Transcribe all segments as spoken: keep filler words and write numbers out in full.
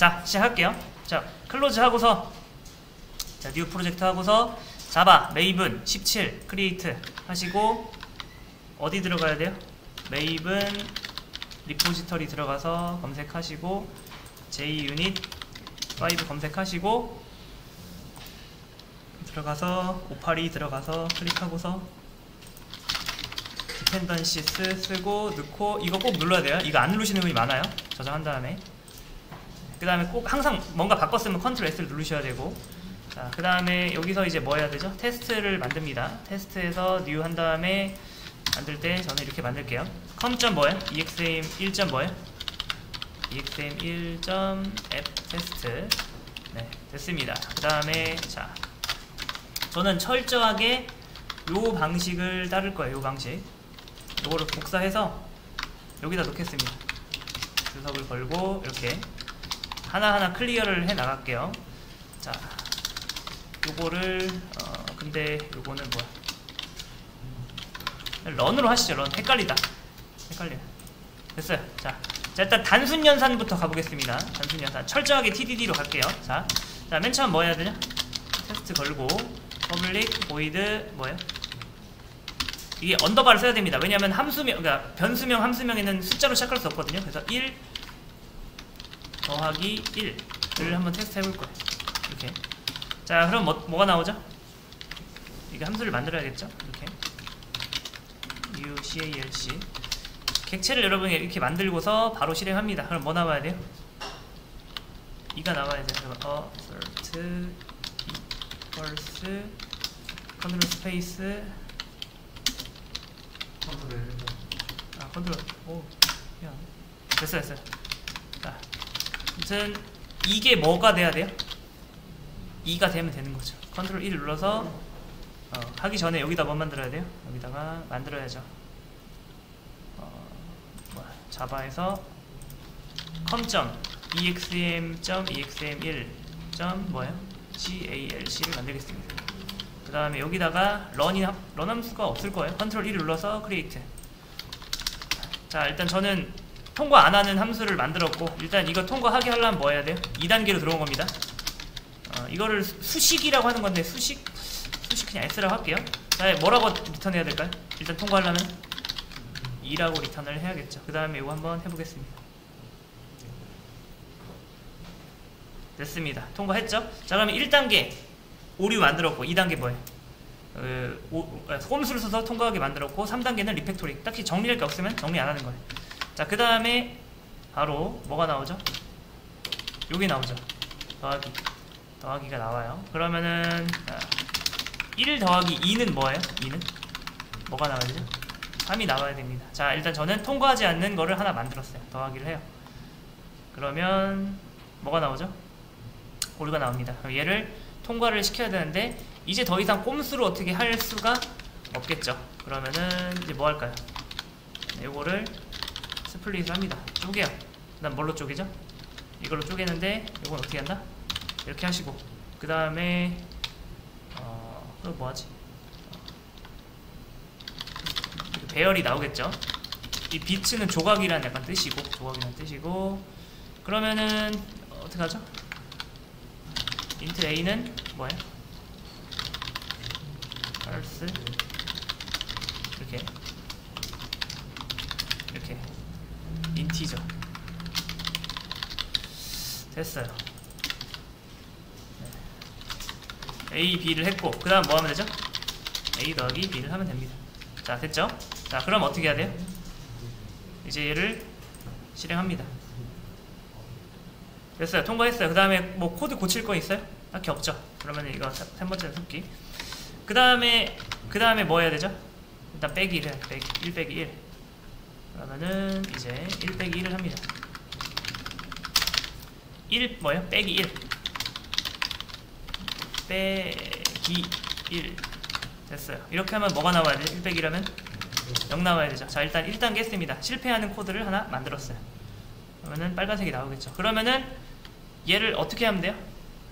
자, 시작할게요. 자, 클로즈 하고서, 자, 뉴 프로젝트 하고서, 자바, 메이븐, 십칠, 크리에이트 하시고, 어디 들어가야 돼요? 메이븐, 리포지터리 들어가서 검색하시고, 제이유닛 오 검색하시고, 들어가서, 오팔이 들어가서 클릭하고서, 디펜던시스 쓰고, 넣고, 이거 꼭 눌러야 돼요. 이거 안 누르시는 분이 많아요. 저장한 다음에. 그 다음에 꼭 항상 뭔가 바꿨으면 컨트롤 에스를 누르셔야 되고, 자, 그 다음에 여기서 이제 뭐 해야 되죠? 테스트를 만듭니다. 테스트에서 new 한 다음에 만들 때 저는 이렇게 만들게요. com. 뭐예요? exam 일. 뭐예요? exam 일. app 테스트. 네, 됐습니다. 그 다음에 자, 저는 철저하게 요 방식을 따를 거예요. 요 방식. 요거를 복사해서 여기다 놓겠습니다. 주석을 걸고 이렇게 하나하나 클리어를 해 나갈게요. 자, 요거를 어 근데 요거는 뭐야? 런으로 하시죠. 런. 헷갈리다. 헷갈려. 됐어요. 자, 자 일단 단순 연산부터 가보겠습니다. 단순 연산. 철저하게 티디디로 갈게요. 자, 자, 맨 처음 뭐 해야 되냐? 테스트 걸고 퍼블릭 보이드 뭐예요? 이게 언더바를 써야 됩니다. 왜냐하면 함수명, 그러니까 변수명, 함수명에는 숫자로 시작할 수 없거든요. 그래서 일 더하기 일을 한번 테스트 해볼 거예요. 이렇게. 자, 그럼 뭐, 뭐가 나오죠? 이게 함수를 만들어야겠죠? 이렇게. ucalc. 객체를 여러분이 이렇게 만들고서 바로 실행합니다. 그럼 뭐 나와야 돼요? 이가 나와야 돼요. 그럼 assert equals 컨트롤 스페이스 컨트롤 아, 컨트롤. 오, 야. 됐어, 됐어. 자, 아무튼 이게 뭐가 돼야 돼요? 이가 되면 되는 거죠. 컨트롤 일 눌러서 어, 하기 전에 여기다 뭐 만들어야 돼요? 여기다가 만들어야죠. 어, 뭐야, 자바에서 com.exam.exam1. 뭐예요? calc를 만들겠습니다. 그 다음에 여기다가 런이, 런 함수가 없을 거예요. 컨트롤 일 눌러서 크리에이트. 자, 일단 저는 통과 안 하는 함수를 만들었고, 일단 이거 통과하게 하려면 뭐 해야 돼요? 이 단계로 들어온 겁니다. 어, 이거를 수식이라고 하는 건데, 수식, 수식 그냥 S라고 할게요. 자, 뭐라고 리턴 해야 될까요? 일단 통과하려면 이라고 리턴을 해야겠죠. 그 다음에 이거 한번 해보겠습니다. 됐습니다. 통과했죠? 자, 그러면 일 단계 오류 만들었고, 이 단계 뭐예요? 어, 오, 홈수를 써서 통과하게 만들었고, 삼 단계는 리팩토리. 딱히 정리할 게 없으면 정리 안 하는 거예요. 자, 그 다음에 바로 뭐가 나오죠? 요게 나오죠. 더하기. 더하기가 나와요. 그러면은 자, 일 더하기 이는 뭐예요? 이는? 뭐가 나와야 되죠? 삼이 나와야 됩니다. 자, 일단 저는 통과하지 않는 거를 하나 만들었어요. 더하기를 해요. 그러면 뭐가 나오죠? 오류가 나옵니다. 그럼 얘를 통과를 시켜야 되는데 이제 더 이상 꼼수로 어떻게 할 수가 없겠죠. 그러면은 이제 뭐 할까요? 네, 요거를 스플릿을 합니다. 쪼개요. 그 다음 뭘로 쪼개죠? 이걸로 쪼개는데 이건 어떻게 한다? 이렇게 하시고 그 다음에 어... 그럼 뭐하지? 배열이 나오겠죠? 이 비트는 조각이란 약간 뜻이고 조각이란 뜻이고 그러면은 어떻게 하죠? int a는 뭐예요? parse 이렇게 이렇게 인티저 됐어요. 네. A, B를 했고 그 다음 뭐 하면 되죠? A 더하기 B를 하면 됩니다. 자, 됐죠? 자, 그럼 어떻게 해야 돼요? 이제 얘를 실행합니다. 됐어요. 통과했어요. 그 다음에 뭐 코드 고칠 거 있어요? 딱히 없죠. 그러면 이거 세 번째 습기. 그 다음에 그 다음에 뭐 해야 되죠? 일단 빼기 일 해. 빼기 일 빼기 일. 그러면은 이제 일 빼기 일을 합니다. 일 뭐예요? 빼기 일. 빼기 일. 됐어요. 이렇게 하면 뭐가 나와야 돼요? 일 빼기 일하면 영 나와야 되죠. 자, 일단 일 단계 했습니다. 실패하는 코드를 하나 만들었어요. 그러면은 빨간색이 나오겠죠. 그러면은 얘를 어떻게 하면 돼요?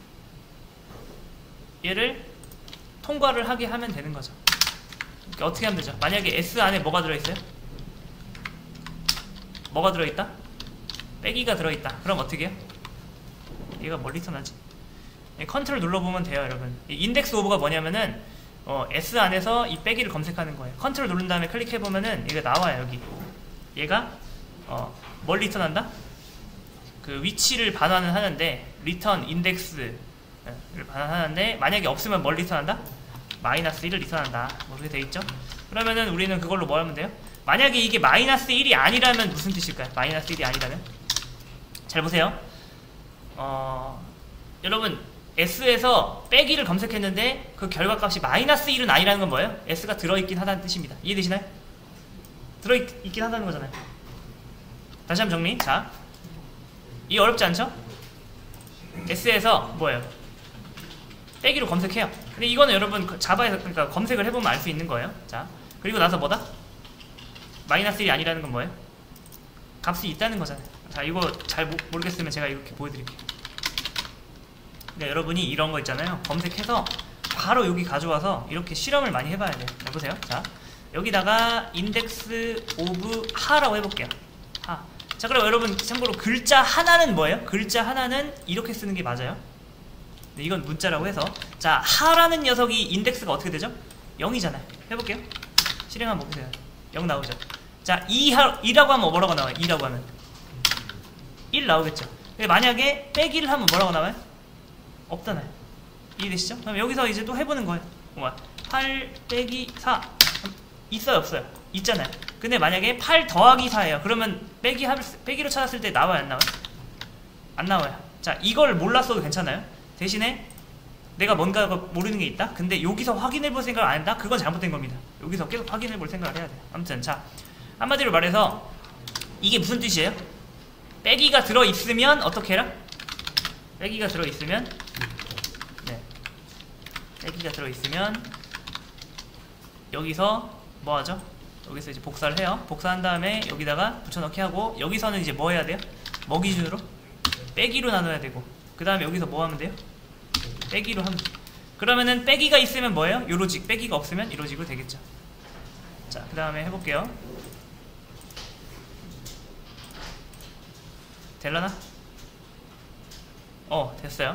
얘를 통과를 하게 하면 되는 거죠. 그러니까 어떻게 하면 되죠? 만약에 S 안에 뭐가 들어있어요? 뭐가 들어있다? 빼기가 들어있다. 그럼 어떻게 해요? 얘가 뭘 리턴하지? 컨트롤 눌러보면 돼요, 여러분. 이 인덱스 오브가 뭐냐면은 어, S 안에서 이 빼기를 검색하는 거예요. 컨트롤 누른 다음에 클릭해보면은 얘가 나와요, 여기. 얘가 어, 뭘 리턴한다? 그 위치를 반환을 하는데 리턴 인덱스를 반환하는데 만약에 없으면 뭘 리턴한다? 마이너스 일을 리턴한다. 뭐 그렇게 돼 있죠? 그러면은 우리는 그걸로 뭐 하면 돼요? 만약에 이게 마이너스 일이 아니라면 무슨 뜻일까요? 마이너스 일이 아니라면? 잘 보세요. 어, 여러분 S에서 빼기를 검색했는데 그 결과값이 마이너스 일은 아니라는 건 뭐예요? S가 들어있긴 하다는 뜻입니다. 이해되시나요? 들어있긴 하다는 거잖아요. 다시 한번 정리. 자, 이 어렵지 않죠? S에서 뭐예요? 빼기로 검색해요. 근데 이거는 여러분 자바에서 그러니까 검색을 해보면 알 수 있는 거예요. 자, 그리고 나서 뭐다? 마이너스 일이 아니라는 건 뭐예요? 값이 있다는 거잖아요. 자, 이거 잘 모, 모르겠으면 제가 이렇게 보여드릴게요. 그러니까 여러분이 이런 거 있잖아요. 검색해서 바로 여기 가져와서 이렇게 실험을 많이 해봐야 돼요. 자, 보세요. 자, 여기다가 인덱스 오브 하라고 해볼게요. 하. 자, 그럼 여러분 참고로 글자 하나는 뭐예요? 글자 하나는 이렇게 쓰는 게 맞아요. 네, 이건 문자라고 해서 자, 하라는 녀석이 인덱스가 어떻게 되죠? 영이잖아요. 해볼게요. 실행 한번 보세요. 영 나오죠. 자, 이 이라고 하면 뭐라고 나와요? 이라고 하면 일 나오겠죠. 근데 만약에 빼기를 하면 뭐라고 나와요? 없잖아요. 이해되시죠? 그럼 여기서 이제 또 해보는 거예요. 뭐야? 팔 빼기 사 있어요, 없어요? 있잖아요. 근데 만약에 팔 더하기 사예요. 그러면 빼기 하, 빼기로 찾았을 때 나와요, 안 나와요? 안 나와요. 자, 이걸 몰랐어도 괜찮아요. 대신에 내가 뭔가 모르는 게 있다? 근데 여기서 확인해 볼 생각을 안 한다? 그건 잘못된 겁니다. 여기서 계속 확인해 볼 생각을 해야 돼요. 아무튼 자, 한마디로 말해서 이게 무슨 뜻이에요? 빼기가 들어있으면 어떻게 해라? 빼기가 들어있으면 네, 빼기가 들어있으면 여기서 뭐 하죠? 여기서 이제 복사를 해요. 복사한 다음에 여기다가 붙여넣기 하고 여기서는 이제 뭐 해야 돼요? 뭐 기준으로? 빼기로 나눠야 되고 그 다음에 여기서 뭐 하면 돼요? 빼기로 하면 돼요. 그러면은 빼기가 있으면 뭐예요? 요 로직, 빼기가 없으면 이 로직으로 되겠죠. 자, 그 다음에 해볼게요. 될라나? 어, 됐어요.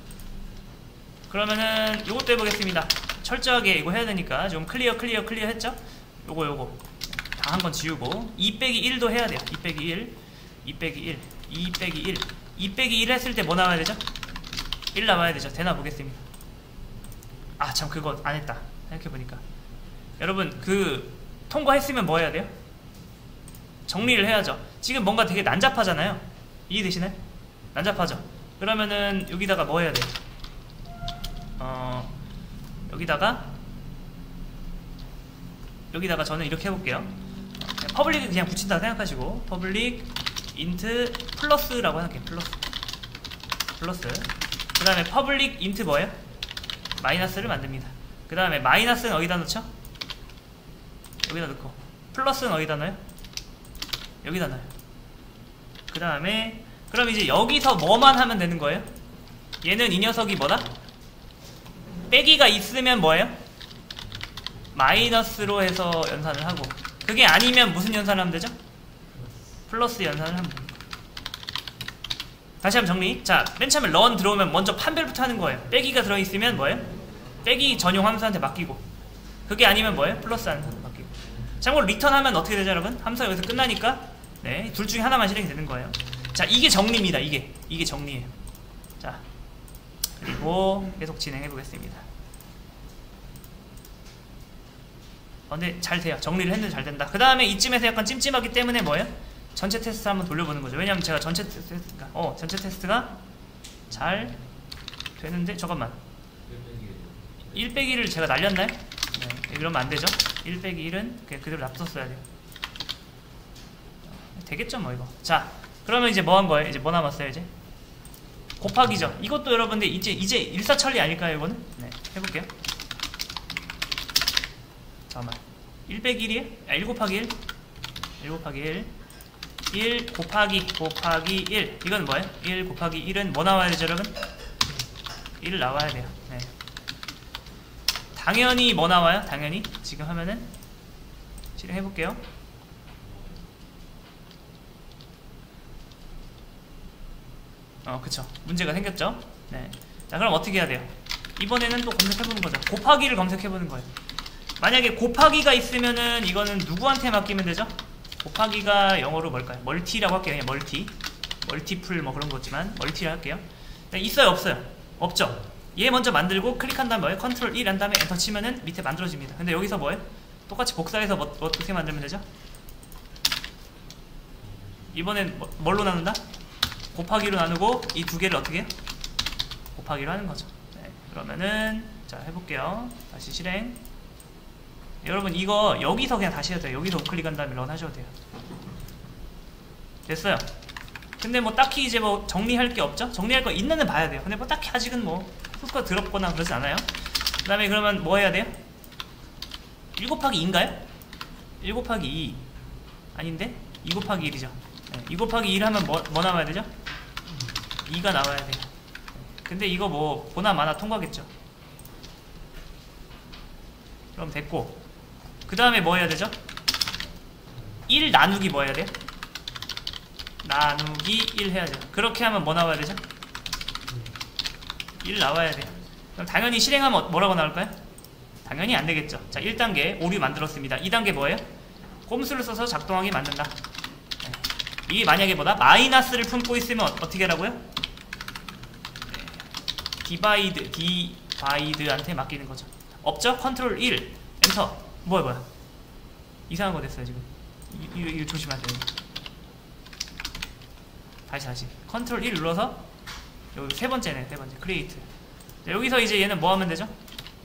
그러면은 요것도 해보겠습니다. 철저하게 이거 해야 되니까 좀 클리어 클리어 클리어 했죠? 요거 요거 다 한 번 지우고 이 빼기 일도 해야 돼요. 이 빼기 일, 이 빼기 일, 이 빼기 일, 이 빼기 일 했을 때 뭐 나와야 되죠? 일 나와야 되죠. 되나 보겠습니다. 아, 참 그거 안 했다. 생각해보니까 여러분 그 통과했으면 뭐 해야 돼요? 정리를 해야죠. 지금 뭔가 되게 난잡하잖아요. 이해되시나요? 난잡하죠? 그러면은 여기다가 뭐 해야 돼요? 어, 여기다가 여기다가 저는 이렇게 해볼게요. 퍼블릭을 그냥 붙인다 생각하시고 퍼블릭 인트 플러스라고 할게요. 플러스 플러스 그 다음에 퍼블릭 인트 뭐예요? 마이너스를 만듭니다. 그 다음에 마이너스는 어디다 넣죠? 여기다 넣고 플러스는 어디다 넣어요? 여기다 넣어요. 그 다음에 그럼 이제 여기서 뭐만 하면 되는 거예요? 얘는 이 녀석이 뭐다? 빼기가 있으면 뭐예요? 마이너스로 해서 연산을 하고 그게 아니면 무슨 연산을 하면 되죠? 플러스 연산을 하면 됩니다. 다시 한번 정리. 자, 맨 처음에 런 들어오면 먼저 판별부터 하는 거예요. 빼기가 들어있으면 뭐예요? 빼기 전용 함수한테 맡기고 그게 아니면 뭐예요? 플러스 함수한테 맡기고 참고로 리턴하면 어떻게 되죠 여러분? 함수가 여기서 끝나니까 네, 둘 중에 하나만 실행이 되는 거예요. 자, 이게 정리입니다. 이게 이게 정리예요. 자, 그리고 계속 진행해 보겠습니다. 어, 근데 잘 돼요. 정리를 했는데 잘 된다. 그 다음에 이쯤에서 약간 찜찜하기 때문에 뭐예요? 전체 테스트 한번 돌려보는 거죠. 왜냐면 제가 전체 테스트가 어 전체 테스트가 잘 되는데 잠깐만 일 빼기 일을 제가 날렸나요? 네, 이러면 안 되죠. 일 빼기 일은 그냥 그대로 놔뒀어야 돼요. 되겠죠 뭐 이거. 자, 그러면 이제 뭐 한 거예요? 이제 뭐 남았어요 이제? 곱하기죠. 이것도 여러분들 이제 이제 일사천리 아닐까요 이거는? 네, 해볼게요. 잠깐만. 일 빼기 일이에요? 아, 일 곱하기 일. 일 곱하기 일. 일 곱하기 곱하기 일. 이건 뭐예요? 일 곱하기 일은 뭐 나와야 되죠 여러분? 일 나와야 돼요. 네. 당연히 뭐 나와요? 당연히 지금 하면은 실행해볼게요. 어 그쵸, 문제가 생겼죠. 네. 자 그럼 어떻게 해야 돼요? 이번에는 또 검색해보는 거죠. 곱하기를 검색해보는 거예요. 만약에 곱하기가 있으면은 이거는 누구한테 맡기면 되죠? 곱하기가 영어로 뭘까요? 멀티라고 할게요. 그냥 멀티, 멀티플 뭐 그런 거지만 멀티를 할게요. 네, 있어요 없어요? 없죠. 얘 먼저 만들고 클릭한 다음에 뭐예요? 컨트롤 일 한 다음에 엔터 치면은 밑에 만들어집니다. 근데 여기서 뭐예요? 똑같이 복사해서 뭐, 어떻게 만들면 되죠? 이번엔 뭐, 뭘로 나눈다? 곱하기로 나누고 이 두 개를 어떻게 해요? 곱하기로 하는 거죠. 네, 그러면은 자 해볼게요. 다시 실행. 여러분 이거 여기서 그냥 다시 해도 돼요. 여기서 우클릭한 다음에 런 하셔도 돼요. 됐어요. 근데 뭐 딱히 이제 뭐 정리할 게 없죠? 정리할 거 있는데 봐야 돼요. 근데 뭐 딱히 아직은 뭐 소스가 더럽거나 그러지 않아요. 그 다음에 그러면 뭐 해야 돼요? 일 곱하기 이인가요? 일 곱하기 이 아닌데? 이 곱하기 일이죠. 네, 이 곱하기 일 하면 뭐, 뭐 나와야 되죠? 이가 나와야 돼요. 근데 이거 뭐 보나 마나 통과겠죠. 그럼 됐고 그 다음에 뭐 해야 되죠? 일 나누기 뭐 해야 돼요? 나누기 일 해야죠. 그렇게 하면 뭐 나와야 되죠? 일 나와야 돼요. 그럼 당연히 실행하면 뭐라고 나올까요? 당연히 안 되겠죠. 자, 일 단계 오류 만들었습니다. 이 단계 뭐예요? 꼼수를 써서 작동하게 만든다. 네. 이게 만약에 뭐다? 마이너스를 품고 있으면 어떻게 하라고요? 네. 디바이드, 디바이드한테 맡기는 거죠. 없죠? 컨트롤 일, 엔터. 뭐야, 뭐야. 이상한 거 됐어요, 지금. 이, 이거, 이거 조심하세요. 다시, 다시. 컨트롤 일 눌러서, 여기 세 번째네, 세 번째. 크리에이트. 자, 여기서 이제 얘는 뭐 하면 되죠?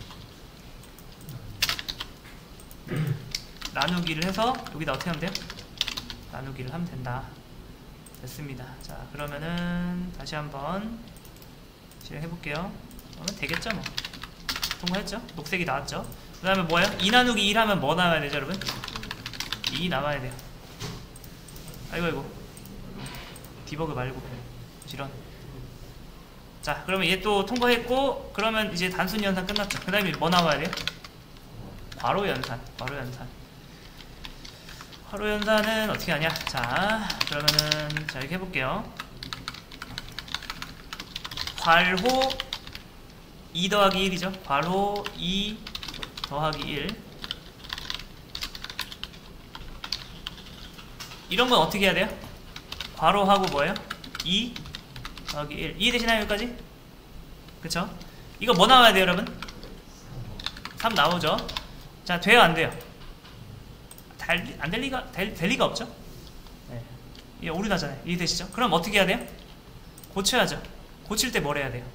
나누기를 해서, 여기다 어떻게 하면 돼요? 나누기를 하면 된다. 됐습니다. 자, 그러면은, 다시 한번 실행해볼게요. 그러면 되겠죠, 뭐. 통과했죠? 녹색이 나왔죠? 그 다음에 뭐예요? 이 나누기 일 하면 뭐 나와야 되죠, 여러분? 이 나와야 돼요. 아이고, 아이고. 디버그 말고. 이런. 자, 그러면 얘 또 통과했고, 그러면 이제 단순 연산 끝났죠. 그 다음에 뭐 나와야 돼요? 괄호 연산. 괄호 연산. 괄호 연산은 어떻게 하냐? 자, 그러면은, 자, 이렇게 해볼게요. 괄호 이 더하기 일이죠. 괄호 이 더하기 일. 이런 건 어떻게 해야 돼요? 괄호하고 뭐예요? 이 더하기 일. 이해되시나요, 여기까지? 그쵸? 이거 뭐 나와야 돼요, 여러분? 삼 나오죠? 자, 돼요, 안 돼요? 달, 안 될 리가, 될, 될 리가 없죠? 네. 이게 오류 나잖아요. 이해되시죠? 그럼 어떻게 해야 돼요? 고쳐야죠. 고칠 때 뭘 해야 돼요?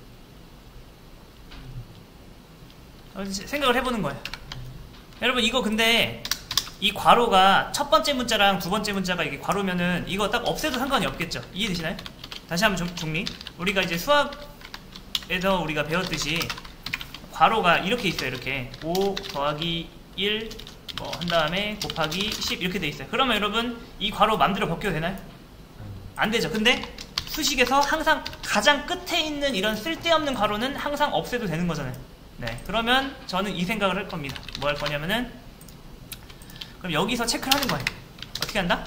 생각을 해보는 거예요. 여러분 이거 근데 이 괄호가 첫 번째 문자랑 두 번째 문자가 이게 괄호면은 이거 딱 없애도 상관이 없겠죠. 이해되시나요? 다시 한번 정리. 우리가 이제 수학에서 우리가 배웠듯이 괄호가 이렇게 있어요. 이렇게 오 더하기 일 뭐 한 다음에 곱하기 십 이렇게 돼 있어요. 그러면 여러분 이 괄호 맘대로 벗겨도 되나요? 안 되죠. 근데 수식에서 항상 가장 끝에 있는 이런 쓸데없는 괄호는 항상 없애도 되는 거잖아요. 네, 그러면 저는 이 생각을 할 겁니다. 뭐 할 거냐면은 그럼 여기서 체크를 하는 거예요. 어떻게 한다?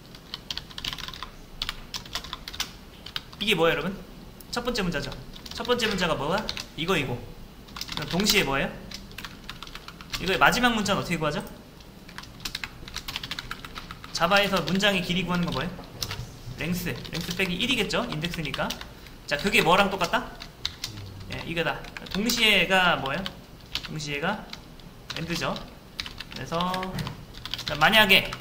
이게 뭐예요, 여러분? 첫 번째 문자죠. 첫 번째 문자가 뭐야? 이거 이거. 그럼 동시에 뭐예요? 이거의 마지막 문자는 어떻게 구하죠? 자바에서 문장의 길이 구하는 거 뭐예요? 랭스. 랭스 빼기 일이겠죠? 인덱스니까. 자, 그게 뭐랑 똑같다? 예, 이거다. 동시에가 뭐예요? 동시에가 엔드죠. 그래서 만약에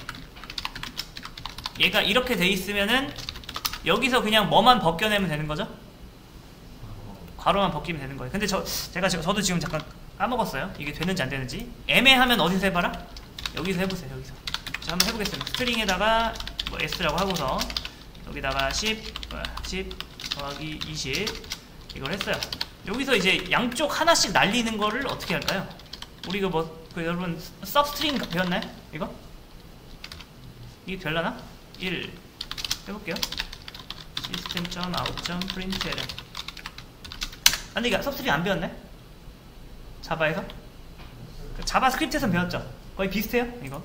얘가 이렇게 돼 있으면은 여기서 그냥 뭐만 벗겨내면 되는 거죠? 괄호만 벗기면 되는 거예요. 근데 저 제가 지금 저도 지금 잠깐 까먹었어요. 이게 되는지 안 되는지. 애매하면 어디서 해봐라? 여기서 해보세요. 여기서. 자, 한번 해보겠습니다. 스트링에다가 뭐 S라고 하고서 여기다가 십, 십 더하기 이십 이걸 했어요. 여기서 이제 양쪽 하나씩 날리는 거를 어떻게 할까요? 우리 그 뭐, 그 여러분 서브스트링 배웠나요? 이거? 이게 되려나? 일 해볼게요. 시스템.out.println. 아니, 이거 서브스트링 안 배웠나요? 자바에서? 자바스크립트에서 배웠죠? 거의 비슷해요, 이거.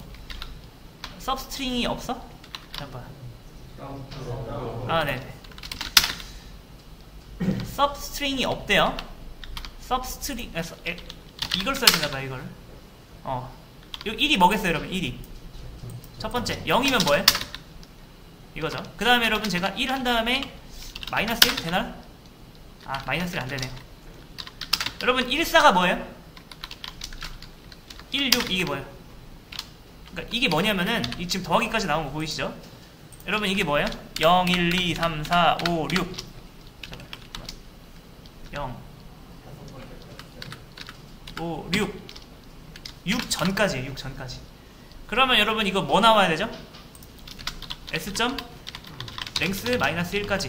서브스트링이 없어? 잠깐. 아, 네네. substring이 없대요. substring, 아, 서, 에, 이걸 써야 되나봐, 이걸. 어. 요 일이 뭐겠어요, 여러분? 일이. 첫 번째, 영이면 뭐예요? 이거죠. 그 다음에 여러분, 제가 일 한 다음에 마이너스 일 되나? 아, 마이너스 일 안 되네요. 여러분, 일사가 뭐예요? 일, 육, 이게 뭐예요? 그러니까 이게 뭐냐면은, 이 지금 더하기까지 나온 거 보이시죠? 여러분, 이게 뭐예요? 영, 일, 이, 삼, 사, 오, 육. 영, 오, 육. 육 전까지예요, 육 전까지. 그러면 여러분, 이거 뭐 나와야 되죠? S 점 랭스 마이너스 일까지.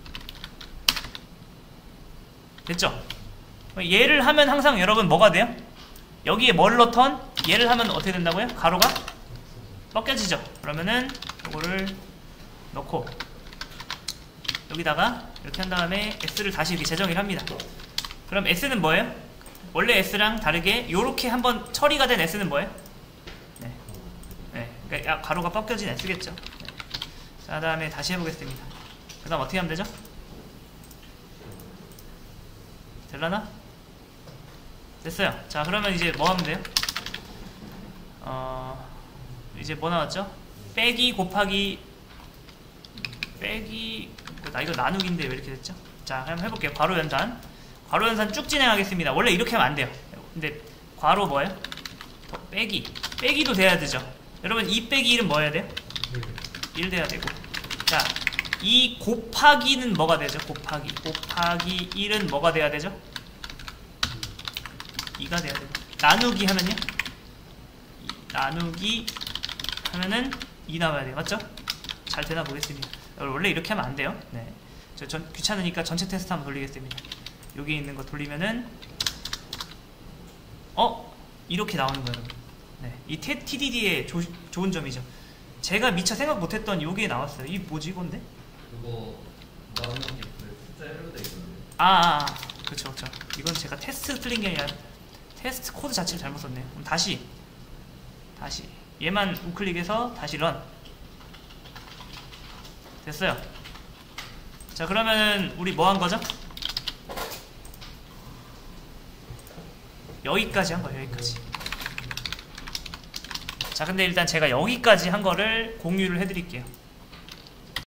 됐죠? 얘를 하면 항상 여러분 뭐가 돼요? 여기에 뭘 넣던 얘를 하면 어떻게 된다고요? 가로가 벗겨지죠. 그러면은 이거를 넣고 여기다가 이렇게 한 다음에 S를 다시 이렇게 재정의를 합니다. 그럼 S는 뭐예요? 원래 S랑 다르게 요렇게 한번 처리가 된 S는 뭐예요? 네, 네. 그러니까 가로가 벗겨진 S겠죠. 네. 자, 다음에 다시 해보겠습니다. 그 다음 어떻게 하면 되죠? 될라나? 됐어요. 자, 그러면 이제 뭐 하면 돼요? 어, 이제 뭐 나왔죠? 빼기 곱하기 빼기 나 이거 나누기인데 왜 이렇게 됐죠? 자, 한번 해볼게요. 괄호 연산 괄호 연산 쭉 진행하겠습니다. 원래 이렇게 하면 안 돼요. 근데 괄호 뭐예요? 더 빼기 빼기도 돼야 되죠. 여러분 이 빼기 일은 뭐 해야 돼요? 일 돼야 되고. 자, 이 곱하기는 뭐가 되죠? 곱하기 곱하기 일은 뭐가 돼야 되죠? 이가 돼야 되고. 나누기 하면요? 나누기 하면은 이 나와야 돼요. 맞죠? 잘 되나 보겠습니다. 원래 이렇게 하면 안 돼요. 네. 저 전, 귀찮으니까 전체 테스트 한번 돌리겠습니다. 여기 있는 거 돌리면은 어? 이렇게 나오는 거예요. 네. 이 티디디의 조, 좋은 점이죠. 제가 미처 생각 못했던 요게 나왔어요. 이 뭐지 이건데? 그거 나오는 게 숫자 일로 돼 있던데. 아, 아, 아. 그쵸, 그쵸. 이건 제가 테스트 틀린 게 아니라 테스트 코드 자체를 잘못 썼네요. 그럼 다시 다시 얘만 우클릭해서 다시 런. 됐어요. 자, 그러면은 우리 뭐 한 거죠? 여기까지 한 거예요. 여기까지. 자, 근데 일단 제가 여기까지 한 거를 공유를 해드릴게요.